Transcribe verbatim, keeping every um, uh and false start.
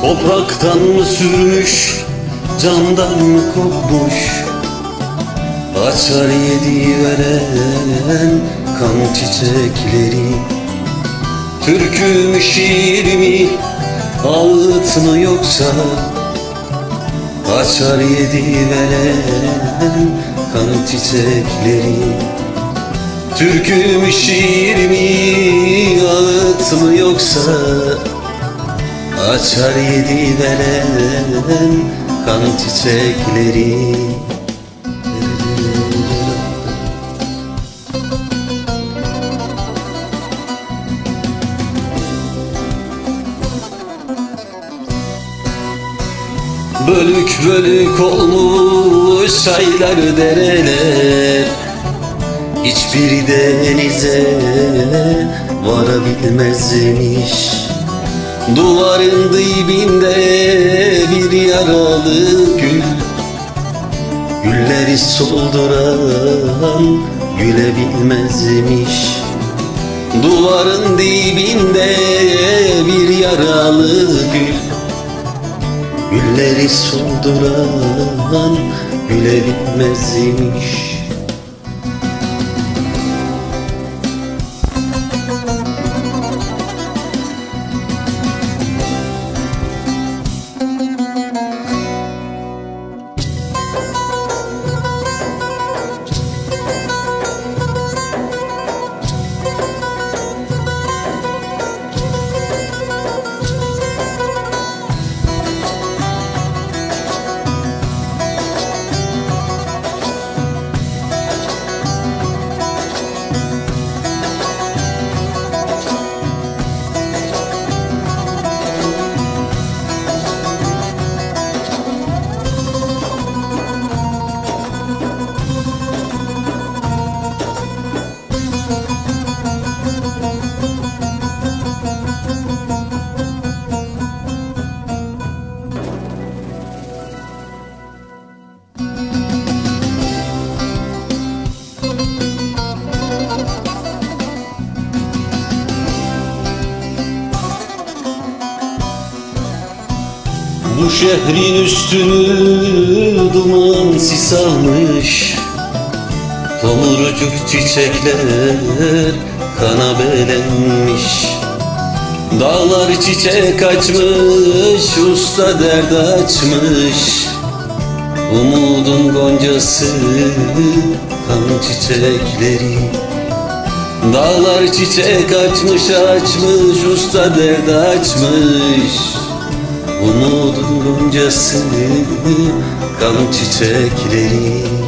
Topraktan mı sürmüş, candan mı kopmuş? Açar yedi veren kan çiçekleri. Türkü mü şiir mi, ağıt mı yoksa? Açar yedi veren kan çiçekleri. Türkü mü şiir mi, ağıt mı yoksa? Açar yedi veren kan çiçekleri. Bölük bölük olmuş çaylar, dereler, hiçbiri denize varabilmezmiş. Duvarın dibinde bir yaralı gül, gülleri solduran gülebilmezmiş. Duvarın dibinde bir yaralı gül, gülleri solduran gülebilmezmiş. Bu şehrin üstünü duman sis almış, tomurcuk çiçekler kana belenmiş. Dağlar çiçek açmış, usta dert açmış. Umudun goncası kan çiçekleri. Dağlar çiçek açmış açmış, usta dert açmış. Umudun goncası kan çiçekleri.